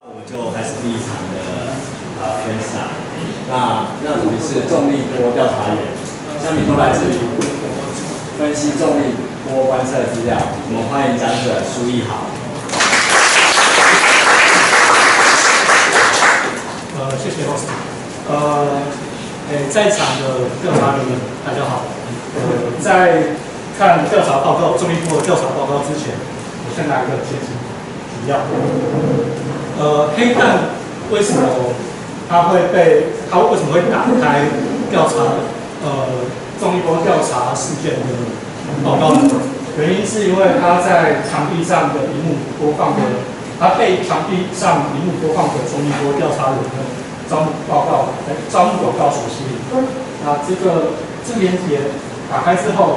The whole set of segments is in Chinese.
我们就开始第一场的分享。那主题是重力波调查员，下面都来自于分析重力波观测资料。我们欢迎讲者苏奕豪。 谢谢 host。在场的调查员们，大家好。在看调查报告、重力波的调查报告之前，我先来一个前情提要。黑蛋为什么它为什么会打开调查重力波调查事件的报告呢？原因是因为它在墙壁上的荧幕播放的，它被墙壁上荧幕播放的重力波调查人的招募广告所吸引。那这个连结打开之后，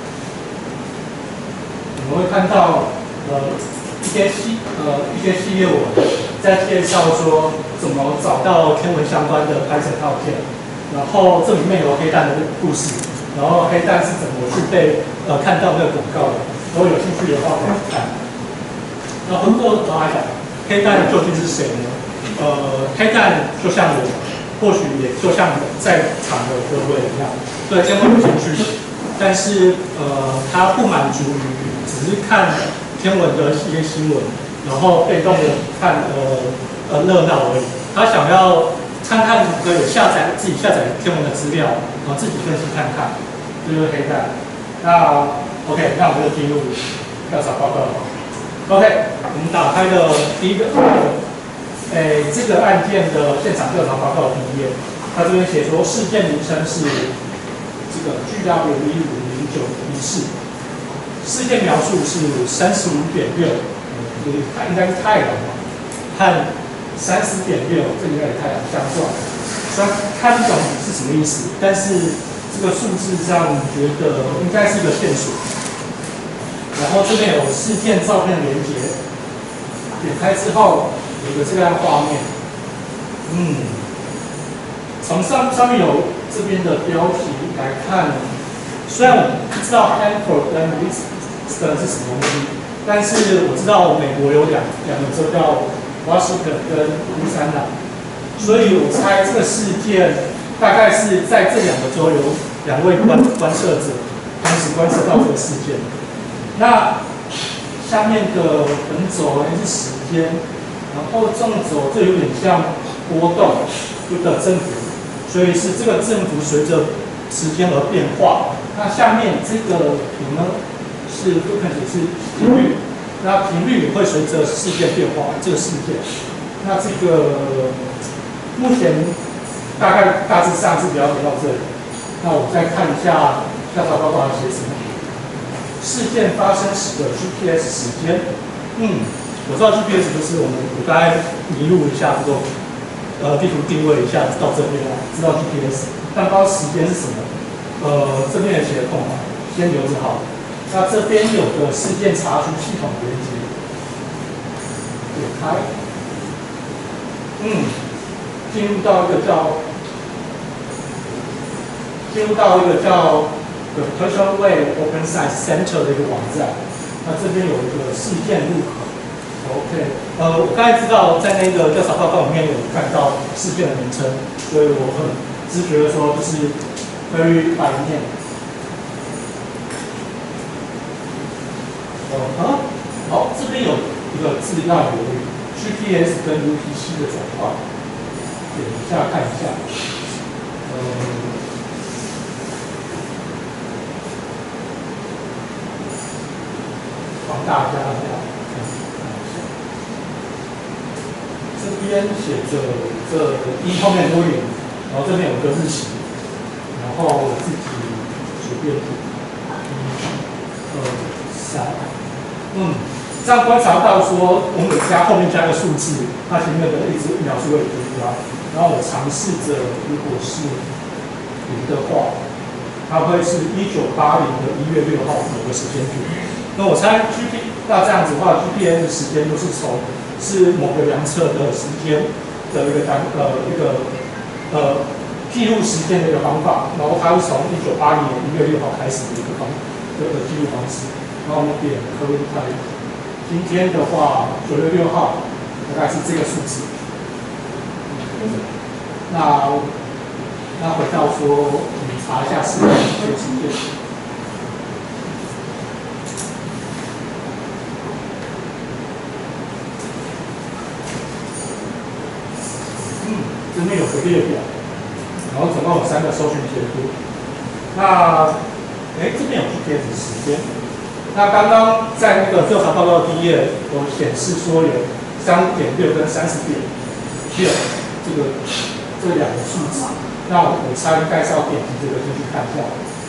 我们会看到一些系列文在介绍说怎么找到天文相关的拍摄照片，然后这里面有黑蛋的故事，然后黑蛋是怎么去被看到那个广告的，如果有兴趣的话可以看。那回过头来讲，黑蛋究竟是谁呢？黑蛋就像我，或许也就像在场的各位一样，对天文有兴趣，但是他不满足于只是看天文的一些新闻，然后被动的看热闹而已。他想要看可以自己下载天文的资料，然后自己分析看看，这就是黑蛋。那 OK， 那我们就进入调查报告了。OK， 我们打开的第一个，这个案件的现场调查报告第一页，他这边写说事件名称是这个 GW150914。事件描述是35.6，它应该是太阳吧，和30.6，这应该是太阳相撞。虽然看不懂是什么意思，但是这个数字上觉得应该是一个线索。然后这边有事件照片连接，点开之后有个这样的画面，从上面有这边的标题来看，虽然我不知道 Hanford 跟 Western 是什么东西，但是我知道美国有两个州叫 Washington 跟路易斯安那，所以我猜这个事件大概是在这两个州有2位观测者同时观测到这个事件。那下面的横轴是时间，然后纵轴这有点像波动的振幅，所以是这个振幅随着时间而变化。那下面这个图呢是 frequency 是频率，那频率也会随着事件变化。这个事件，那这个目前大致上是了解到这里。那我再看一下调查报告写什么。事件发生时的 GPS 时间，我知道 GPS 就是我刚才迷路一下，之后地图定位一下到这边来，知道 GPS， 但不知道时间是什么。这边也写了空白，先留着好。那这边有个事件查询系统连接，点开，进入到一个叫 The Persian Wave Open Science Center 的一个网站。那这边有一个事件入口。OK， 我刚才知道在那个调查报告里面有看到事件的名称，所以我很直觉的说就是 very 白面。好，这边有一个字要留意 GPS 跟 UPC 的转换，点一下看一下。放大家看一下。这边写着这一后面都有，然后这边有个日期，然后我自己随便1、2、3，这样观察到说我们后面加个数字，它前面的一直描述会有出来，然后我尝试着如果是0的话，它会是1980的1月6号某个时间点。那我猜那这样子的话 ，GPS 的时间都是是某个量测的时间的一个记录时间的一个方法，然后它是从1980年1月6号开始的一个记录方式。然后我们点可以看，今天的话9月6号， 大概是这个数字。那回到说，我们查一下是这个事件。这边有个列表，然后总共有3个搜寻截图。那这边有 GPS 时间。那刚刚在那个调查报告第1页有显示说有3.6跟30.6这2个数字。那我猜应该是要点击这个进去看一下。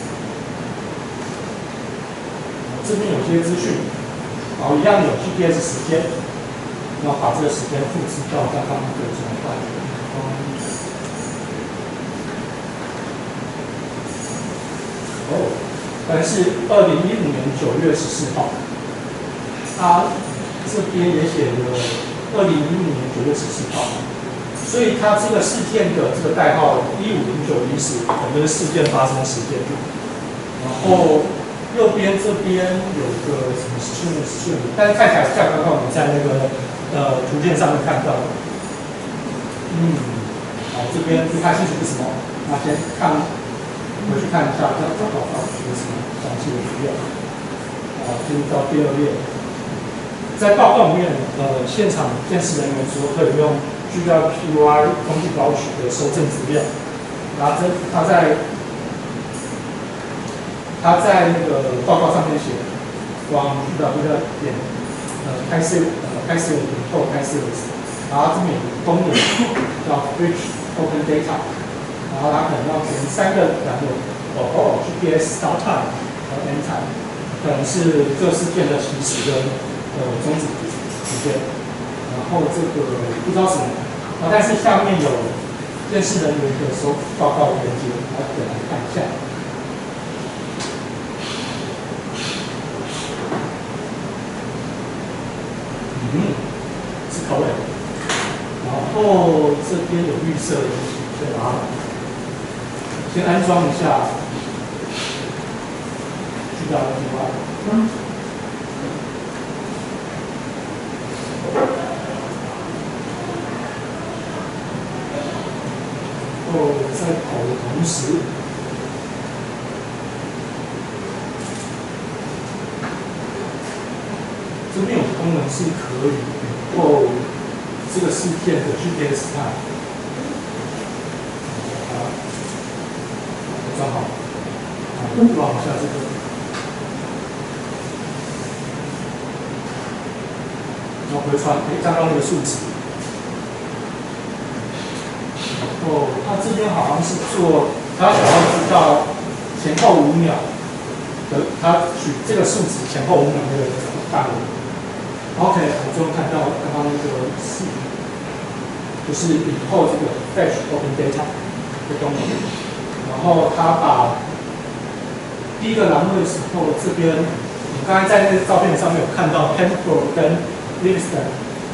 这边有些资讯，然后一样有 GPS 时间，然后把这个时间复制到刚刚那个转换的地方。但是2015年9月14号，它这边也写了2015年9月14号。所以它这个事件的这个代号150910，可能是事件发生时间。然后右边这边有个什么时序，但是看起来像刚刚我们在那个图片上面看到的。好，这边不太清楚是什么，那先回去看一下，要找到有什么详细的资料。进入到第2页，在报告里面，现场监视人员说可以用GWPY 工具包取的收证资料，然后他在那个报告上面写，from GWPY 点开设以后开设，然后这边有个功能叫 Rich Open Data， 然后它可能要填3个栏位，GPS start time 和 end time， 可能是这事件的起始跟终止时间。然后这个不知道什么，但是下面有监视人员的收报告连接，大家可以来看一下。是口尾。然后这边有绿色的东西，所以把它先安装一下，去掉另外。在跑的同时，这边有功能是可以以后这个事件的 GPS time， 装好，往下这个，然后回传刚刚那个数值。他这边好像是做，他想要知道前后5秒的，他取这个数值前后5秒那个范围。OK， 我终于看到刚刚那个是，就是以后这个 fetch open data 的功能。然后他把第一个栏位的时候，这边你刚才在那个照片上面有看到 Temple 跟 Livingston，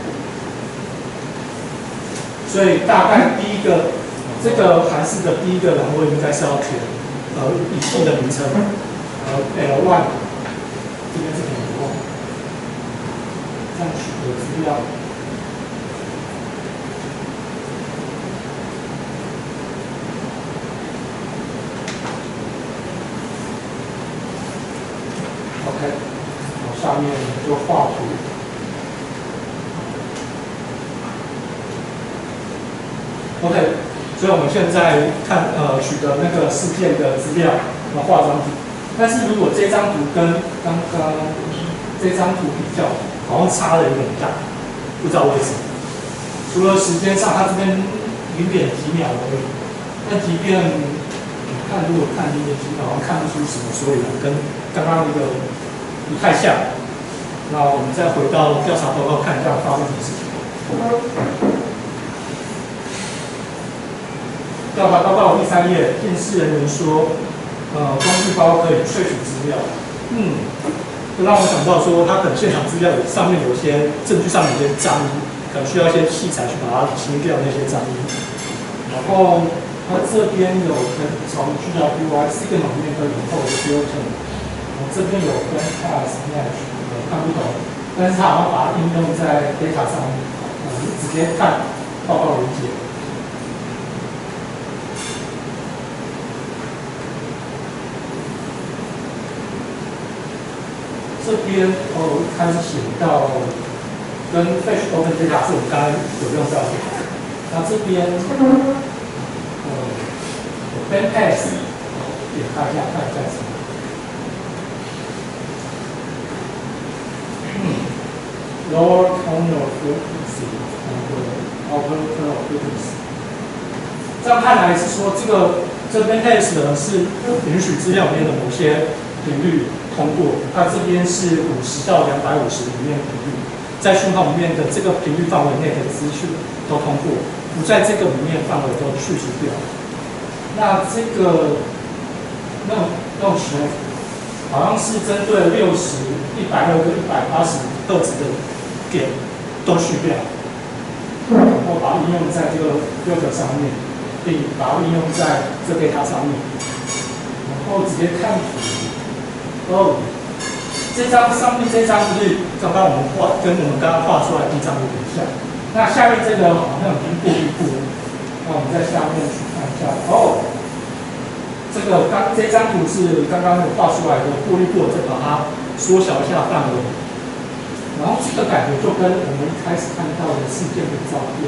所以大概第一个。这个函数的第一个栏位应该是要填仪器的名称，L1， 这边是填L1，这样取得资料。OK， 然后下面就画图。OK。所以我们现在看取得那个事件的资料，然后画张图。但是如果这张图跟刚刚这张图比较，好像差的有点大，不知道为什么。除了时间上，它这边0点几秒而已。但即便你看，如果看0点几秒，好像看不出什么所以然，跟刚刚那个不太像。那我们再回到调查报告看一下发生什么事情。调查报告第3页，监视人员说，工具包可以萃取资料。这让我想到说，他可能现场资料上面有些证据上面有些脏污，可能需要一些器材去把它清掉那些脏污。然后他这边有从GWPY signal 里面跟以后的 filter， 然后这边有跟 pass match 看不懂，但是他好像把它应用在 data 上面。 我们直接看报告连接。这边开始写到跟 Fetch Open Data 是我们刚才有用到的。那这边Bandpass 点开一下看一下什么。Lower corner frequency and upper corner frequency。这样看来是说，这Bandpass 呢是允许资料里面的某些频率通过，它这边是50到250里面的频率，在讯号里面的这个频率范围内的资讯都通过，不在这个里面范围都去除掉。那这个那种球好像是针对60、160跟180赫兹的点都去掉，然后把它应用在这个 filter 上面，并把它应用在这 data 上面，然后直接看图。这张上面这张就是刚刚我们跟我们刚刚画出来的一张有点像。那下面这个好像已经过滤过了，那我们在下面去看一下。这张图是刚刚画出来的过滤过，再把它缩小一下范围。然后这个感觉就跟我们一开始看到的事件的照片，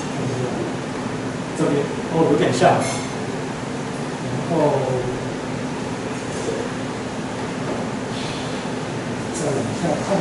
这边有点像。然后。再往下看，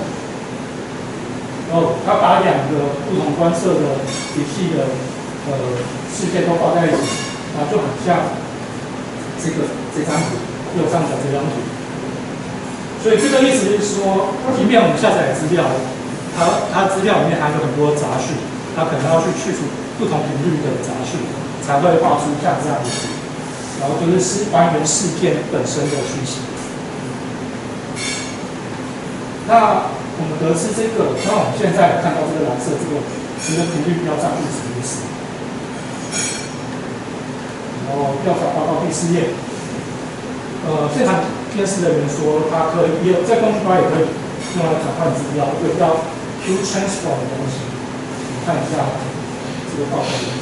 它把2个不同观测的体系的事件都放在一起，就很像这张图右上角这张图。所以这个意思是说，即便我们下载资料，它资料里面还有很多杂讯，它可能要去除不同频率的杂讯，才会画出像这样的图。然后就是还原事件本身的讯息。那我们得知这个，那我们现在看到这个蓝色这个频率标上是什么意思？然后调查报告第4页，现场监视人员说，它可以在工具包也可以用来转换资料，一个叫 Q transform 的东西。我们看一下这个报告研究。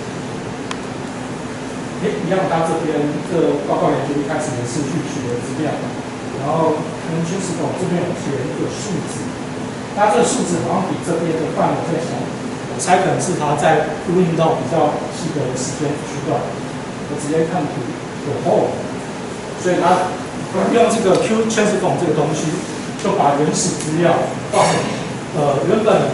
一样，它这边这个报告研究一开始也是去取得资料。然后跟军事统这边有写一个数字，那这个数字好像比这边的范围再小，我猜可能是它在录音到比较细的时间区段。我直接看图，所以它用这个 Q transform 这个东西，就把原始资料放原本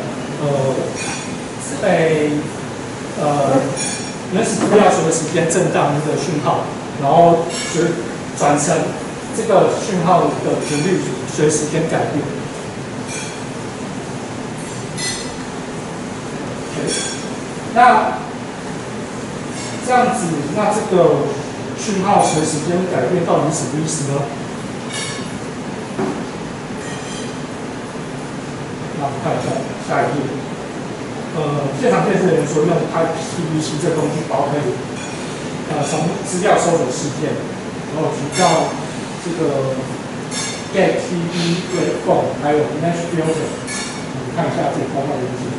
原始资料随着时间震荡的讯号，然后就转成。这个讯号的频率随时间改变。那这样子，那这个讯号随时间改变到底是什么意思呢？那我们看一下下一页。现场监视人员说，用 IPVC 这工具包可以从资料搜索事件，然后提到。这个 Get TV Waveform 还有 Mesh Filter， 我们看一下这个报告连接。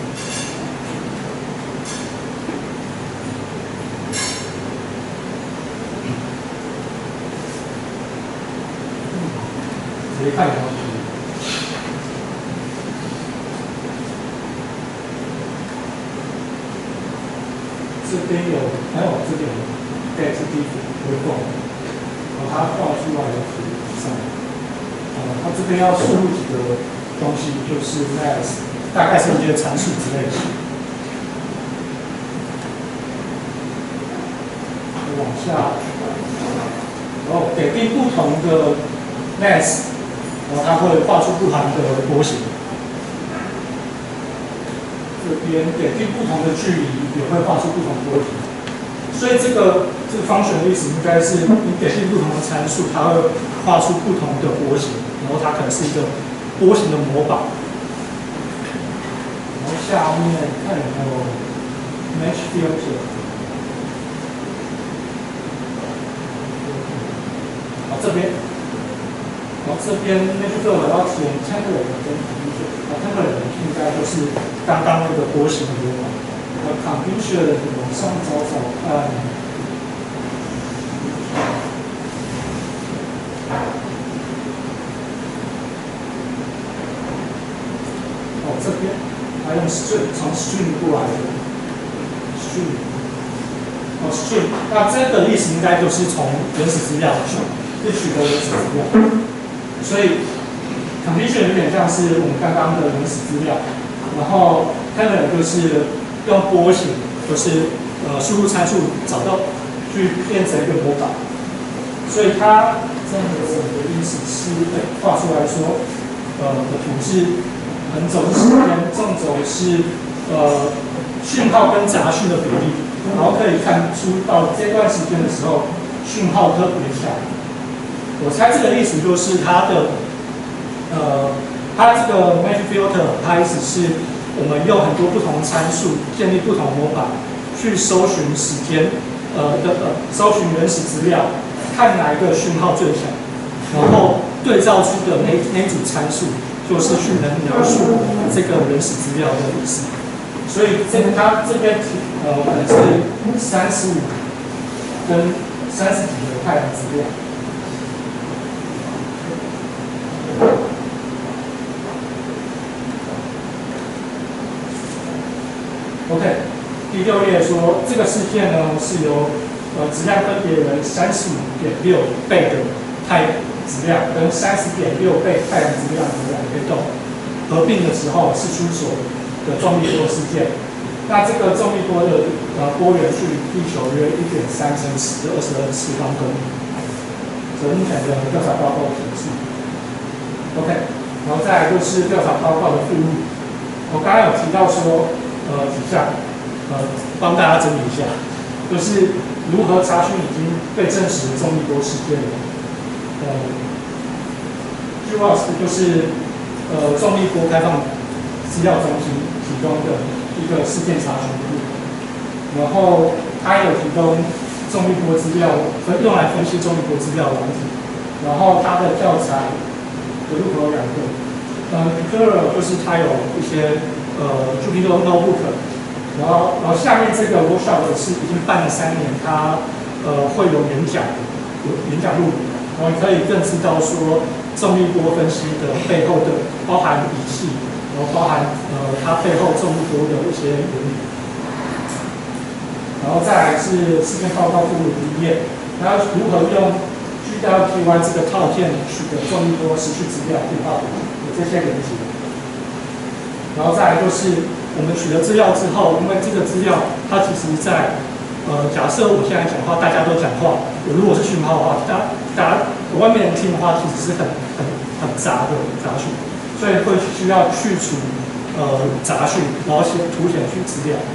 直接看一下图。这边有，还有这边有 Get TV Waveform。它画出来的图上，它这边要输入几个东西，就是 mass， 大概是一些参数之类的。往下，然后给定不同的 mass， 然后它会画出不同的波形。这边给定不同的距离，也会画出不同波形。所以这个function 的意思应该是你给定不同的参数，它会画出不同的波形，然后它可能是一个波形的模板。然后下面看有没有 mesh filter， 好这边，然后这边 mesh filter 要填 template 跟 condition，template 应该就是刚刚那个波形的模板。Confusion 往上找找看。这边还用 string 从 string 过来的 string，string， 那这个意思应该就是从原始资料是取得原始资料，所以 condition 有点像是我们刚刚的原始资料，然后 kernel 就是用波形，就是输入参数找到去变成一个模板，所以它这样的意思是画出来说，的图是。横轴是时间，纵轴是讯号跟杂讯的比例，然后可以看出到这段时间的时候，讯号特别小。我猜这个意思就是它的它这个 match filter， 它意思是我们用很多不同参数建立不同模板，去搜寻时间搜寻原始资料，看哪一个讯号最小，然后对照出的那组参数。就是去能描述这个原始资料的意思，所以它这边可能是35跟30几个太阳资料。OK， 第6列说这个事件呢是由质量分别为35.6倍的太阳质量跟30.6倍太阳质量的两个动合并的时候是出所的重力波事件。那这个重力波的波源距离地球约1.3乘10的22次方公里。这目前的调查报告提示。OK， 然后再来就是调查报告的附录。我刚刚有提到说几项，帮大家整理一下，就是如何查询已经被证实的重力波事件。GWAS 就是重力波开放资料中心提供的一个事件查询库，然后它有提供重力波资料，用来分析重力波资料软体，然后它的教材有入口有2个，Picaro 就是它有一些Jupyter Notebook， 然后下面这个 workshop 是已经办了3年，它会有演讲录影。然后你可以更知道说重力波分析的背后的包含仪器，然后包含它背后重力波的一些原理。然后再来是事件报告附录1页，然后如何用 GWTY 这个套件取得重力波持续资料电话有这些连接。然后再来就是我们取得资料之后，因为这个资料它其实在假设我现在讲话，大家都讲话，如果是讯号的话，大家外面人听的话，其实是很杂的杂讯，所以会需要去除杂讯，然后先凸显去资料。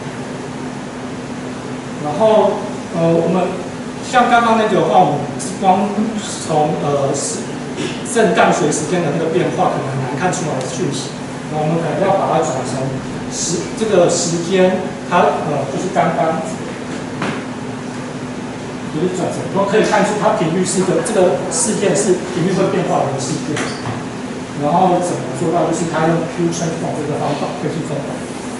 然后我们像刚刚那个的话，我们光从震荡随时间的那个变化，可能很难看出来的讯息，然后我们可能要把它转成这个时间，它就是刚刚。就是转成，我可以看出它频率是这个事件是频率会变化的一个事件。然后怎么做到？就是它用 Q transform 这个方法，分析方法。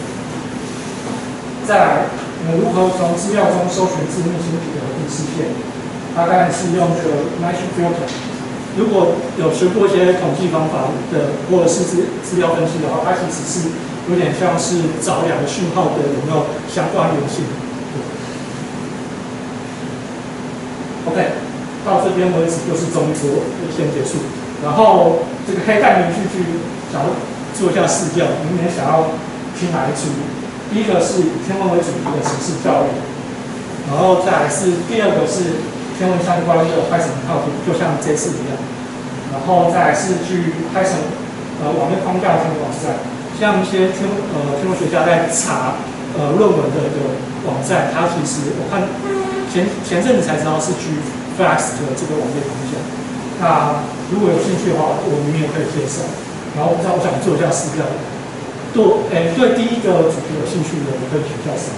再来，如何从资料中搜寻字面星体的合并事件？它当然是用这个 match filter。如果有学过一些统计方法的，或者是资料分析的话，它其实是有点像是找2个讯号的有没有相关联性。OK， 到这边为止就是重力波先结束。然后这个黑带连续剧想要做一下试调，明年想要听哪一出？第一个是以天文为主题的城市教育，然后再来是第2个是天文相关的 Python 套件，就像这次一样。然后再来是去 Python 网页框架的天文网站，像一些天文学家在查论文的网站，它其实我看。前阵子才知道是 GFLAX 的这个网页框架。那如果有兴趣的话，我明年可以介绍。然后不知道我想做一下试调，对第一个主题有兴趣的，我可以取消上。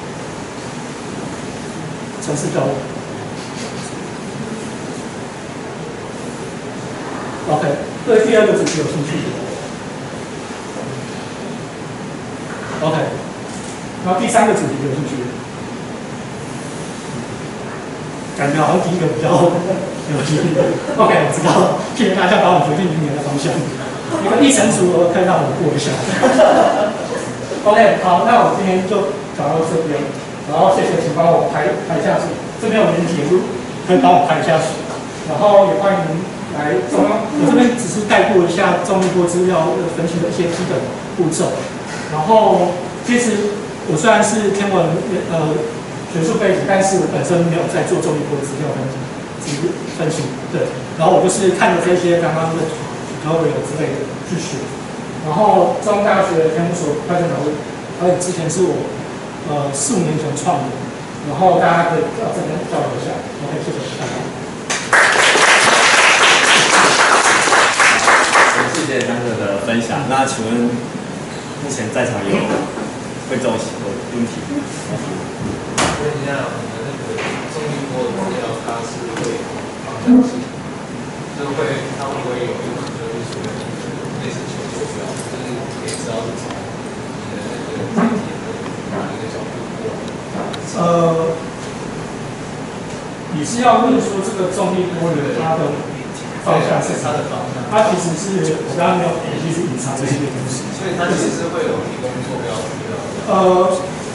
城市教育。OK， 对第2个主题有兴趣的。 然后第3个主题有兴趣？感觉好像第一个比较有趣。OK， 我知道，谢谢大家帮我决定明年的方向。一个议程组合可以让我过一下。OK， 好，那我今天就讲到这边，然后谢谢，请帮我拍下去。这边有连结，可以帮我拍下去。然后也欢迎来中央，我这边只是带过一下重力波资料分析的一些基本步骤。然后其实我虽然是天文学术背景，但是我本身没有在做重力波资料分析，对。然后我就是看着这些刚刚的 tutorial 之类的去学。然后中央大学天文所快电导入，之前是我4、5年前创的，然后大家可以到这边交流一下。OK， 谢谢大家。 谢谢三个的分享。那请问目前在场有会中的问题？ 问一下，我们那个重力波的资料，它是会方向性，它会不会有一种就是说类似球球表，就是可以知道是从你的那个载体的哪一个角度过？ 你是要问说这个重力波的它的方向是它的方向？ 它其实是我刚刚没有其实隐藏这些东西， 所以它其实是会有提供坐标资料。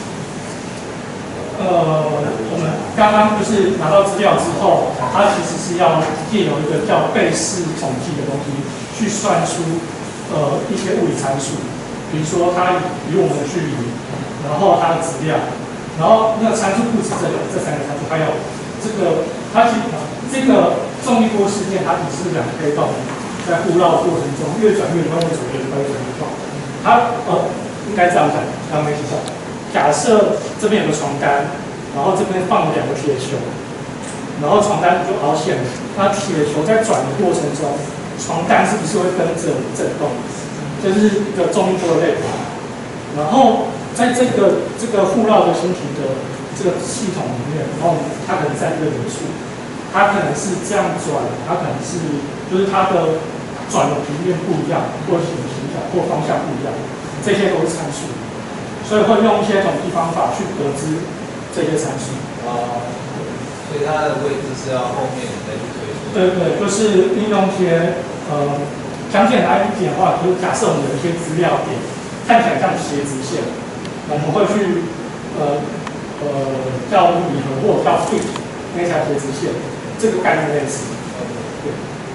我们刚刚就是拿到资料之后，它其实是要借由一个叫贝氏统计的东西去算出一些物理参数，比如说它与我们的距离，然后它的质量，然后那个参数不止这3个参数，还有这个这个重力波事件，它只是2个黑洞在互绕过程中越转越宽，越转越宽，越转越宽。它应该这样讲，刚没记错。假设这边有个床单，然后这边放了2个铁球，然后床单就凹陷了。那铁球在转的过程中，床单是不是会跟着震动？这是一个重力波的类比。然后在这个互绕的星体的这个系统里面，然后它可能在这个零处，它可能是这样转，它可能是就是它的转的平面不一样，或者形状或方向不一样，这些都是参数。所以会用一些统计方法去得知这些参数。 所以它的位置是要后面再去推出。 对，就是运用一些讲简单一点的话，就是假设我们有一些资料点看起来像斜直线，我们会去叫拟合或叫 fit 那条斜直线，这个概念类似。对。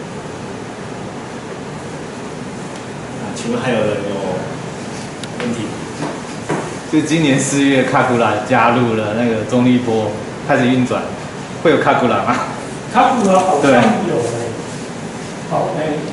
请问还有人有问题？ 就今年4月，卡古拉加入了那个重力波，开始运转，会有卡古拉吗？ 卡古拉好像有好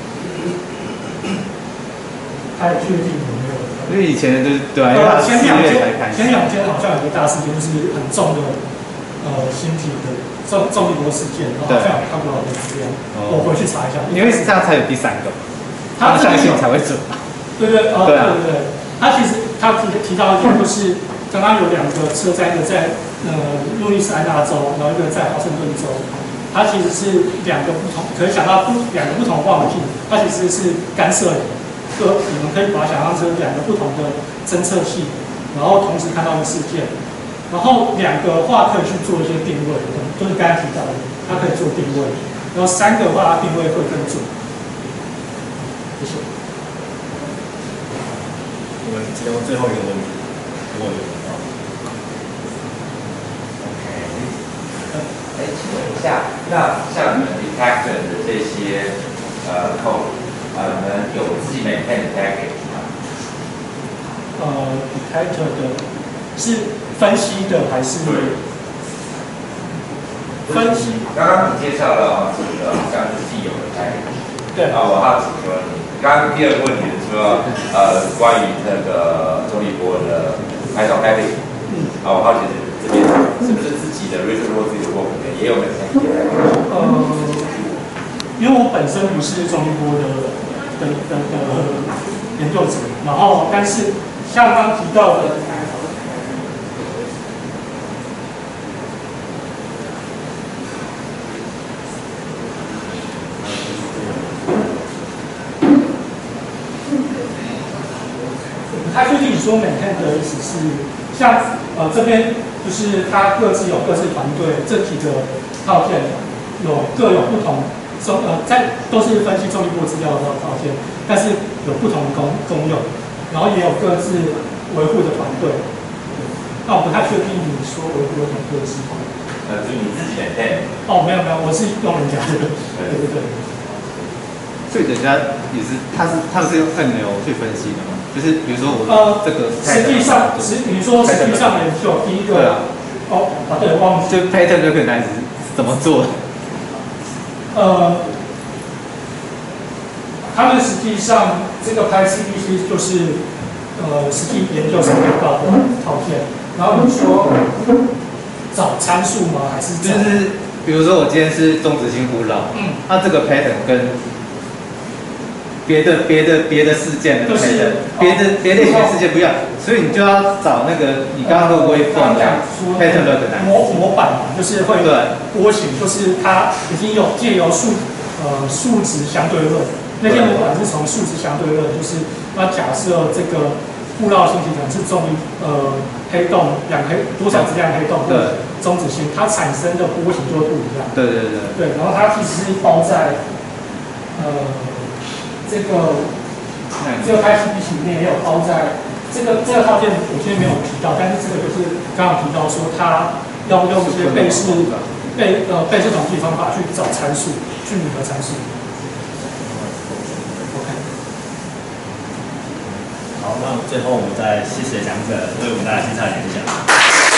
太确定有没有？ 因为以前就是对啊，因为他4月才开始。 前2天好像有个大事件，就是很重的星体的重力波事件，然后好像有卡古拉的资料，我回去查一下。 因为这样才有第3个，方向性才会准。 对，他其实提到一点，就是刚刚有2个车站，一个在路易斯安那州，然后一个在华盛顿州。它其实是2个不同，可以想到2个不同望远镜，它其实是干涉你们可以把它想象成2个不同的侦测器，然后同时看到一个事件。然后2个话可以去做一些定位，就是刚才提到的，它可以做定位。然后3个话，它定位会更准。谢谢。 我们只有最后一个问题，如果有的话。 请问一下，那像你们 detector 的这些code，你们有自己maintain 的 package 吗 ？detector 的是分析的还是？分析。 刚刚你介绍了几个好像是既有的 package。 对。 我好奇说你。刚刚第2个问题是说，关于那个重力波的 Python package， 我好奇这边是不是自己的 research 或自己的 work 里面也有 maintain 的 package？ 因为我本身不是重力波的研究者，然后但是像刚提到的。 太确定你说maintain的意思是，像这边就是它各自有各自团队，这几个套件各有不同都是分析重力波资料的套件，但是有不同的功用，然后也有各自维护的团队。那我不太确定你说维护的团队是什么？ 就你自己maintain。 哦，没有，我是用人家的，对。 所以人家也是，他们是用按钮去分析的吗？就是比如说我这个实际上研究第一个， 对啊， 对，忘记就 pattern recognize 怎么做？ 他们实际上这个拍 CPC 就是实际研究上用到的套件。然后你说找参数吗？还是就是比如说我今天是中子星呼绕，它这个 pattern 跟别的事件的 pattern， 别类型事件不一样，所以你就要找那个你刚刚那个 waveform 的 pattern 的模板嘛，就是会波形，就是它已经有借由数值相对论，那些模板是从数值相对论，就是它假设这个布绕星系可能是黑洞多少质量黑洞或中子星，它产生的波形就会不一样。对，然后它其实是包在这个拍 CPC 里面也有包在这个套件，我今天没有提到，但是这个就是刚刚提到说它要用一些倍式统计方法去找参数，去拟合参数。OK。 好，那最后我们再谢谢讲者为我们带来精彩的演讲。